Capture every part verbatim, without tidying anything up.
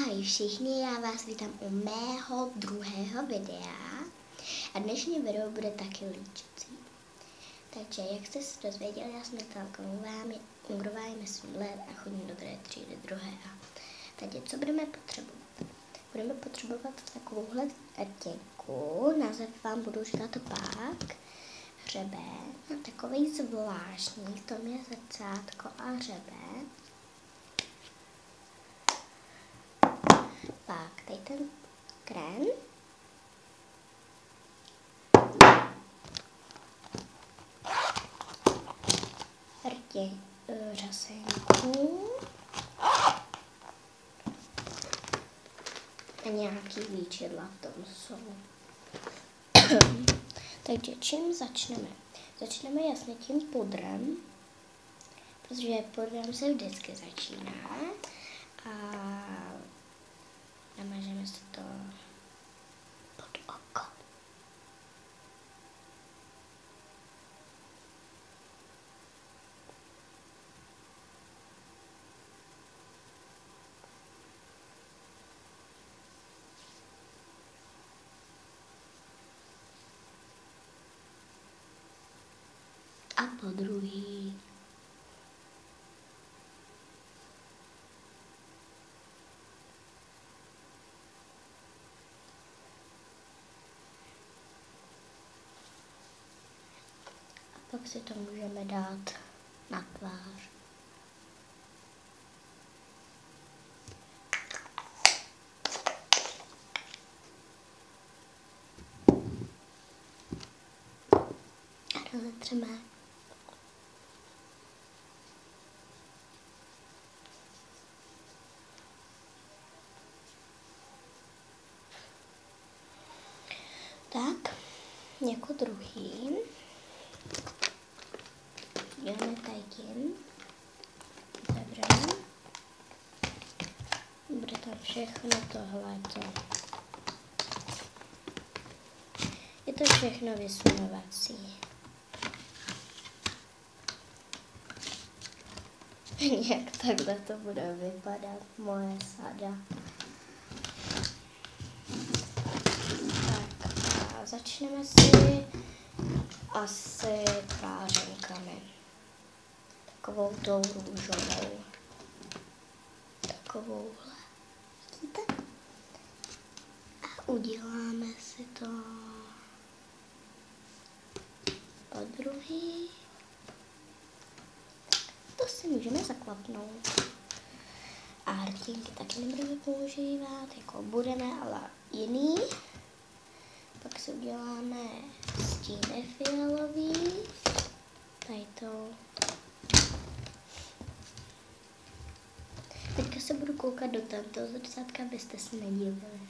Ahoj všichni, já vás vítám u mého druhého videa a dnešní video bude taky líčící. Takže jak jste se dozvěděli, já jsem Natálka Ungrová, je mi osm let a chodím do druhé třídy druhé A. Takže co budeme potřebovat? Budeme potřebovat takovouhle rtěnku, název vám budu říkat pak, hřeben, a takový zvláštní, v tom je zrcátko a hřeben. Pak tady ten krém, rtě, řasenku a nějaký líčidla v tom jsou. Takže čím začneme? Začneme jasně tím pudrem, protože pudrem se vždycky začíná a namažeme si to pod oko. A po druhý. Pak si to můžeme dát na tvář. A rozetřeme. Tak, jako druhý. Děláme tady tím, zavřeme, bude tam všechno tohleto. Je to všechno vysunovací. Jak takhle to bude vypadat, moje sada. Tak a začneme si asi tvářenkami. Takovou tou růžovou. Takovouhle. Vidíte? A uděláme si to po druhý. To si můžeme zaklapnout. A rtěnky taky nebudeme používat, jako budeme, ale jiný. Pak si uděláme stíny fialový. Tady to. Teďka se budu koukat do tamtoho zrcátka, abyste se nedívali.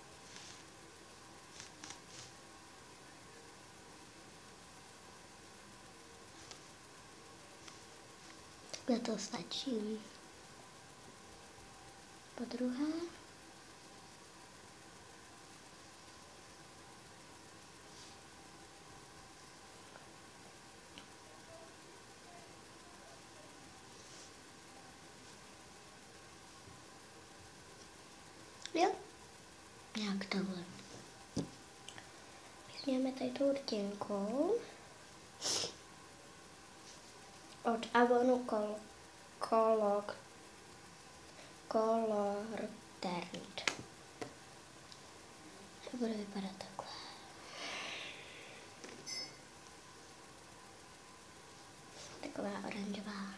Takhle to stačí. Po druhé. Jo, nějak takhle. Vezměme tady tu rtěnkou od Avonu Col Color Color Tint. To bude vypadat takhle. Taková oranžová.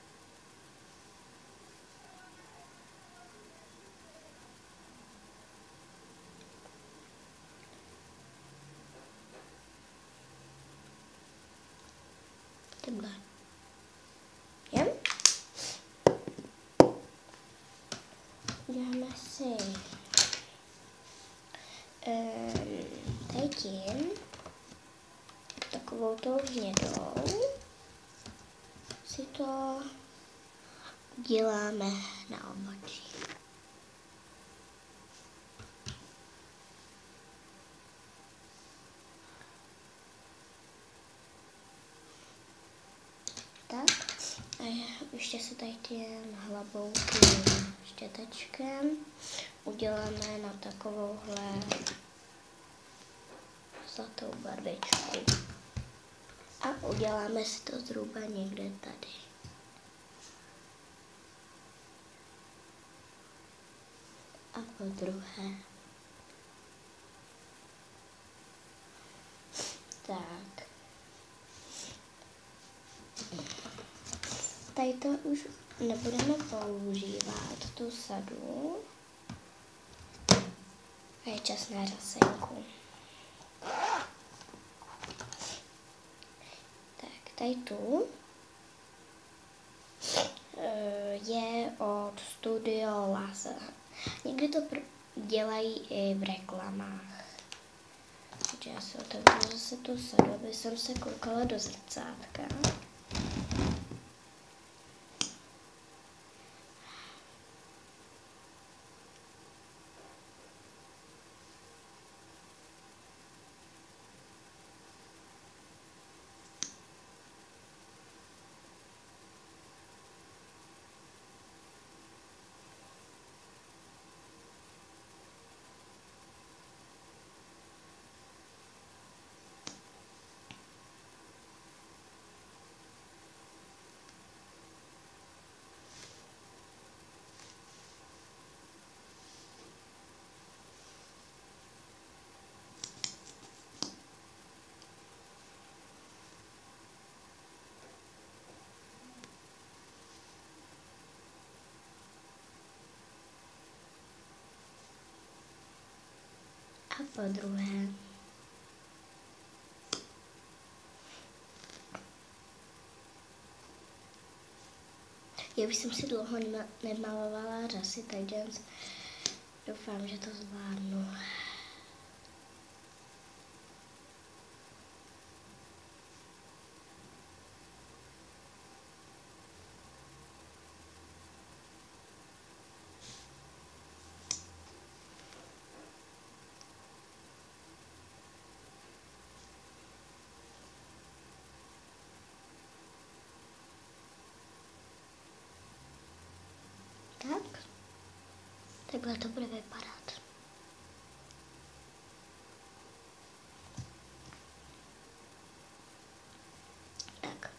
Takhle. Jem? Dáme si um, tady tím takovou tou hnědou si to děláme na obočí. Tak. A ještě se tady tím hlavou tím štětečkem uděláme na takovouhle zlatou barvičku. A uděláme si to zhruba někde tady. A po druhé. Tak. Tady to už nebudeme používat, tu sadu. A je čas na rasenku. Tak, tady tu je od Studio Laser. Někdy to dělají i v reklamách. Takže já si otevřu zase tu sadu, aby jsem se koukala do zrcátka. A po druhé. Já už jsem si dlouho nemalovala řasy, takže doufám, že to zvládnu. Tak, takhle to bude vypadat. Tak.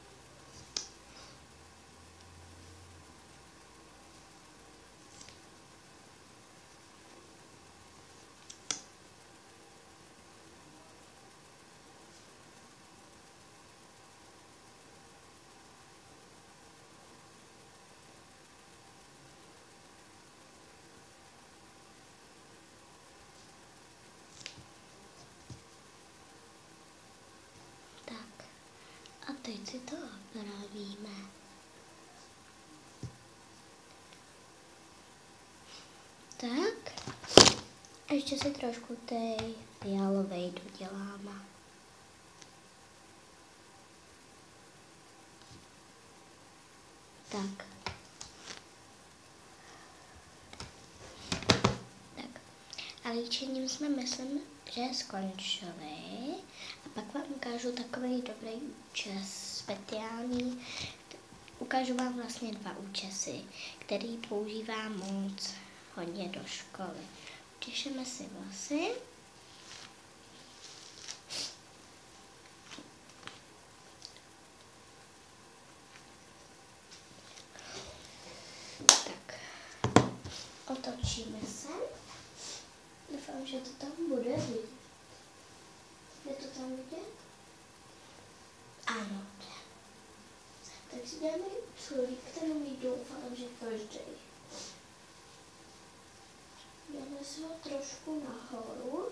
A teď si to opravíme. Tak. A ještě si trošku tej fialovej doděláme. Tak. Tak. A líčením jsme, myslím, že skončili. A pak vám ukážu takový dobrý účes, speciální. Ukážu vám vlastně dva účesy, který používám moc hodně do školy. Utěšíme si vlasy. Tak, otočíme se. Doufám, že to tam bude vidět. Je to tam vidět? Ano. Tak si dáme čolík, kterou mi doufám, že každý. Dáme si ho trošku nahoru.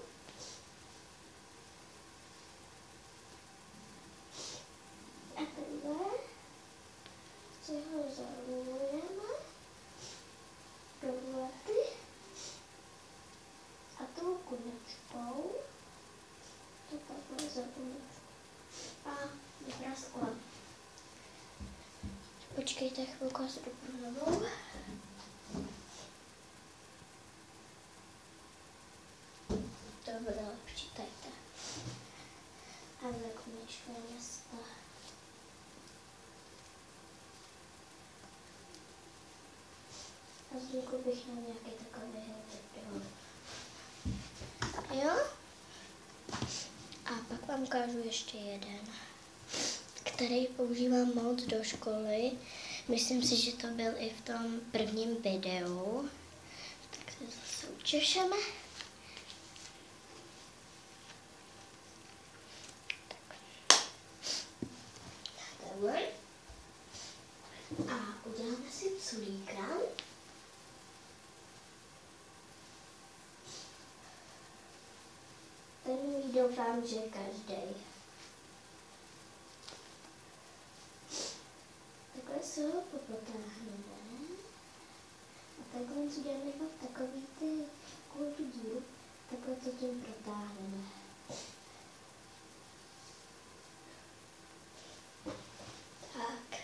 A takhle si ho zarolujeme do vláty a tou konečkou to takhle zapomnět. A vypraskla. Počkejte chvilku, já se dopnu novou. To bude lepší, tady ta. A za konečka města. A zvuku bych měl nějaký takový typ. ukážu ještě jeden, který používám moc do školy. Myslím si, že to byl i v tom prvním videu. Tak se zase učešeme. Takhle. A uděláme si culíka. Ten doufám, že každý. Takhle se ho popotáhneme. A takhle uděláme fakt takový ty, takovou tu díru, takhle to tím protáhneme. Tak.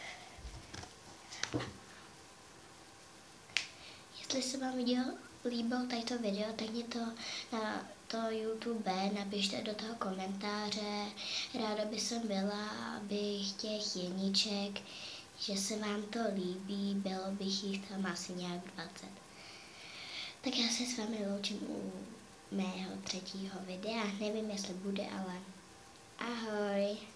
Jestli se vám video líbilo tato video, tak mě to na to YouTube napište do toho komentáře. Ráda by jsem byla, abych těch jedniček, že se vám to líbí, bylo bych jich tam asi nějak dvacet. Tak já se s vámi loučím u mého třetího videa. Nevím, jestli bude, ale ahoj.